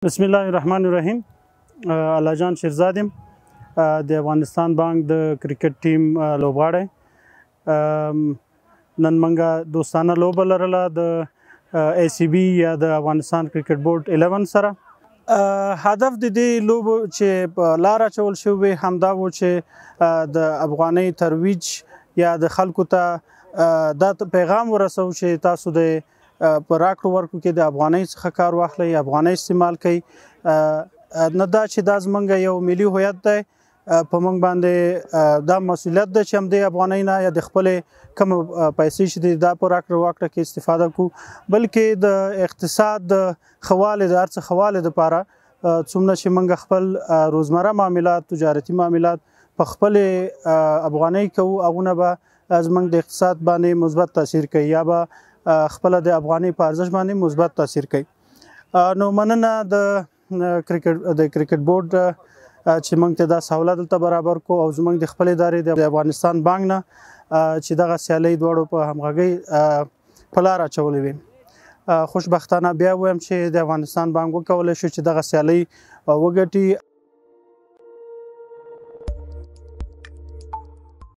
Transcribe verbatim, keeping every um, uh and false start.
بسم الله الرحمن الرحیم. الله جان شیرزاد یم د افغانستان بانک د کرکټ ټیم لوبغاړی. نن موږ دوستانه لوبه لرله د ای سی بي یا د افغانستان کرکټ بورډ الیون سره. هدف د دې لوبو چې په لار اچول شوی همدا و چې د افغانۍ ترویج یا د خلکو ته دا پیغام ورسو چې تاسو د په راکړو ورکړو کې د افغانۍ څخه کار واخلئ، افغانۍ استعمال کوئ. نه دا چې دا زموږ یو ملي هویت دی، په موږ باندې دا مسؤلیت ده چې همدې افغانۍ نه یا د خپلې کومه پیسې چې دي دا په راکړه ورکړه کې استفاده کړو، بلکې د اقتصاد د ښه والي د هر څه ښه والي دپاره څومره چې موږ خپل روزمره معاملات، تجارتي معاملات په خپلې افغانۍ کوو، هغونه به زموږ د اقتصاد باندې مثبت تاثیر کوي یا به خپله د افغانۍ په ارزښت باندې مثبت تاثیر کوي. نو مننه د کرکټ د کرکټ بورډ چې موږ ته دا سهولت دلته برابر کړو او زموږ د خپلې ادارې د افغانستان بانک نه چې دغه سیالۍ دواړو په همغږۍ په لار اچولې وې. خوشبختانه بیا وایم چې د افغانستان بانک وکولی شو چې دغه سیالۍ وګټي.